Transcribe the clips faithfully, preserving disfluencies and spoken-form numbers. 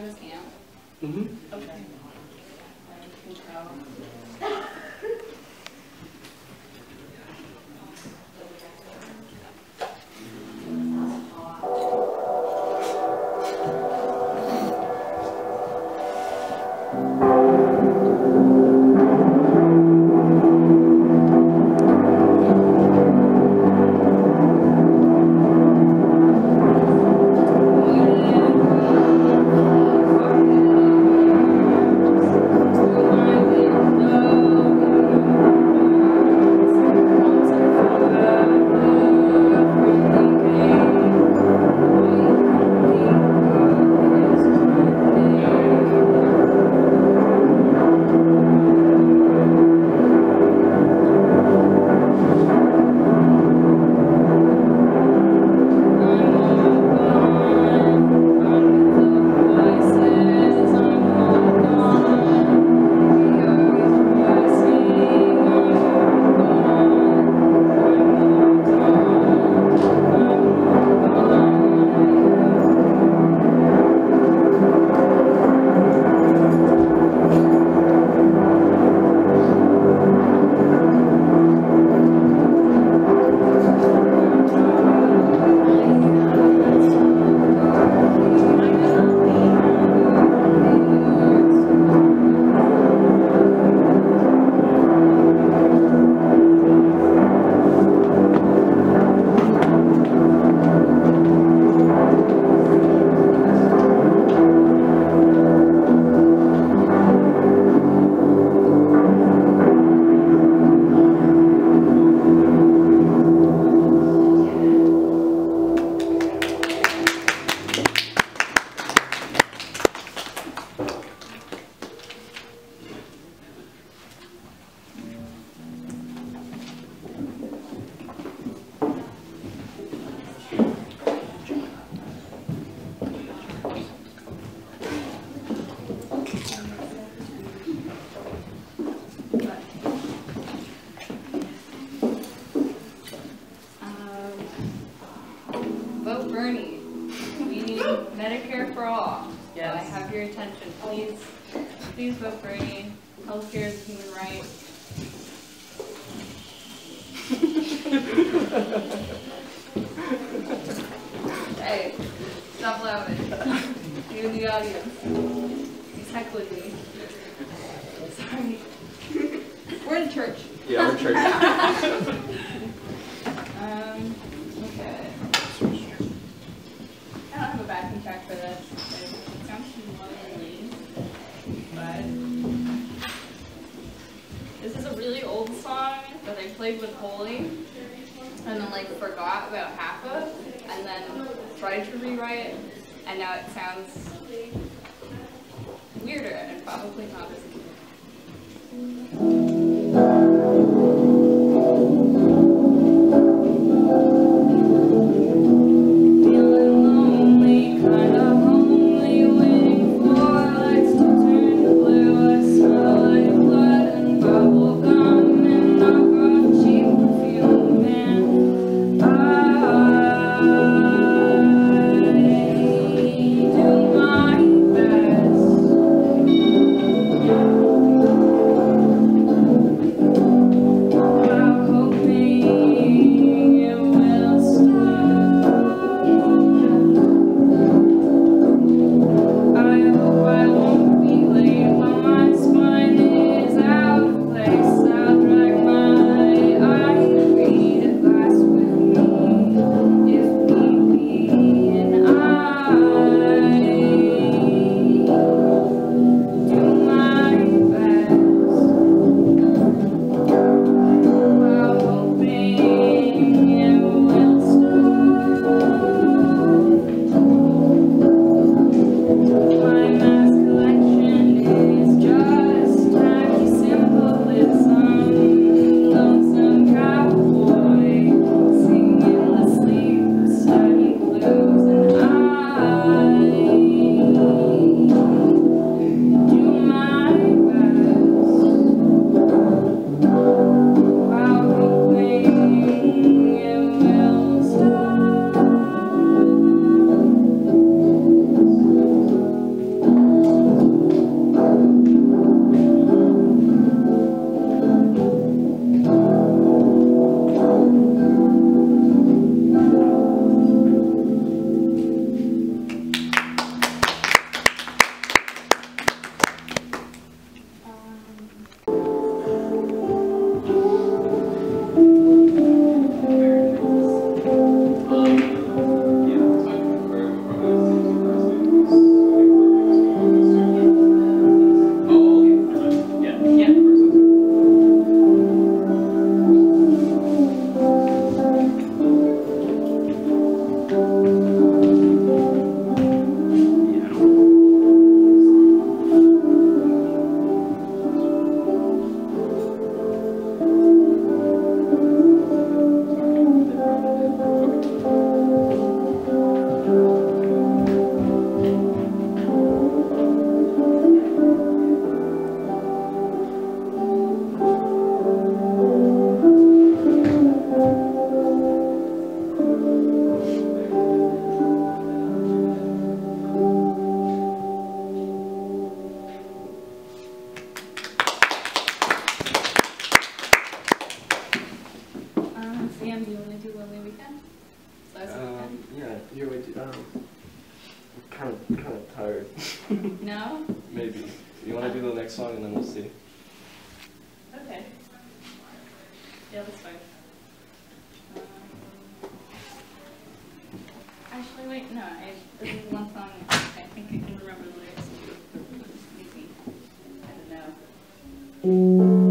this amp? Mm-hmm. Okay. I can tell. Vote Bernie. We need Medicare for all. Yes. I have your attention. Please, please vote Bernie. Healthcare is a human right. Hey, stop laughing. You in the audience. He's heckling me. Sorry. We're in church. Yeah, we're in church. um, okay. I don't have a backing track for this. It sounds too lonely. But this is a really old song that I played with Holy and then like forgot about half of and then tried to rewrite it, and now it sounds weirder and probably not as good. Do my No? Maybe. You want to do the next song and then we'll see? Okay. Yeah, that's fine. Um, actually, wait, no. I, this is one song I think I can remember the lyrics to. Maybe. I don't know.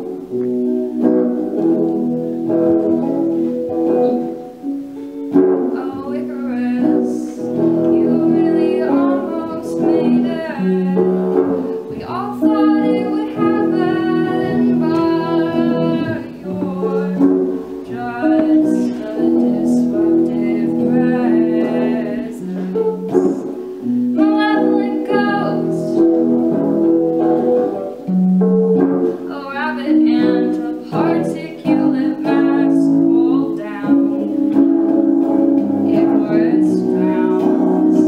Oh, Icarus, you really almost made it. We all thought it would happen, but you're just a disruptive presence. Malevolent ghost, a rabbit and a particulate mass pulled down. Icarus drowns.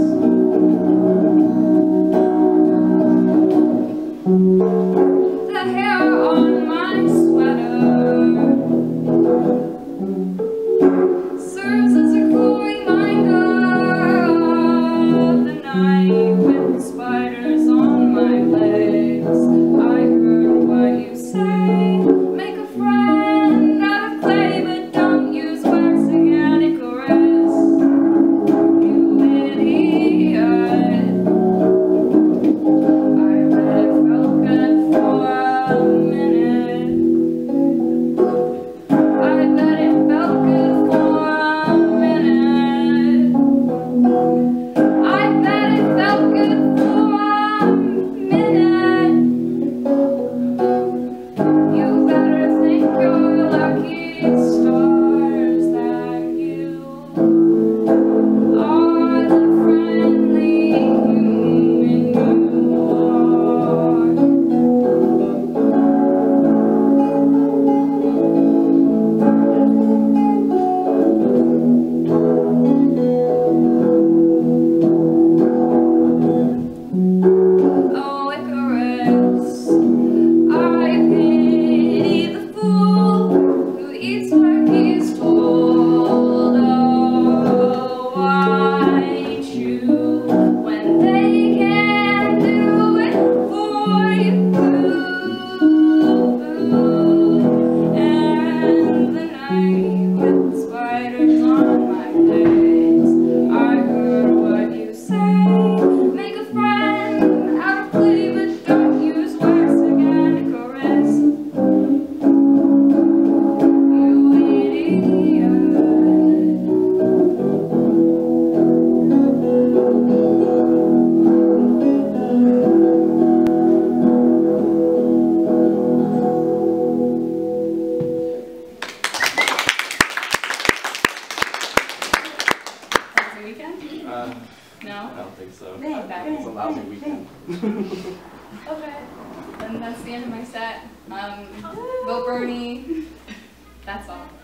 The hair on my sweater serves as a cool reminder of the night with the spiders on my legs. I heard what you say, make a friend out of clay, but don't use wax again, Icarus, you idiot. I bet it felt good for a minute. I bet it felt good for a minute. I bet it felt good for a minute. You better thank your lucky stars that you are the friendly human you are. Oh, Icarus, I pity the fool who eats what he's told. Oh, why chew when they can do it for you? And the night with the spiders on my legs, I heard what you say, make a friend out of clay, but don't use wax again, Icarus, you idiot. That's the weekend? Uh, No? I don't think so. Okay. It's a lousy weekend. Okay. Then that's the end of my set. Um, vote Bernie. That's all.